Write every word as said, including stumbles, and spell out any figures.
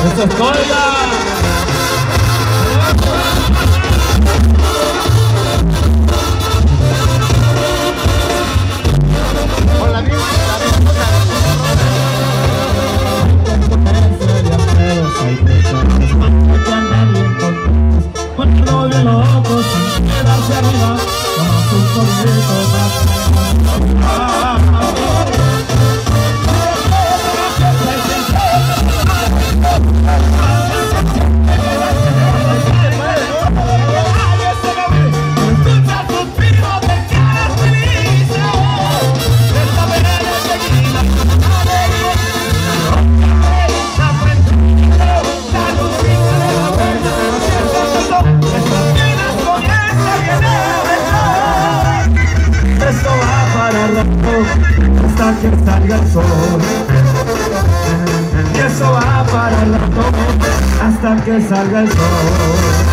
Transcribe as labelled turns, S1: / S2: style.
S1: ¡Eso es colga!
S2: Con la misma, la misma cosa.
S1: Cuando bien loco sin quedarse arriba, con sus corridos hasta que salga el sol, y eso va para el rato hasta que salga el sol.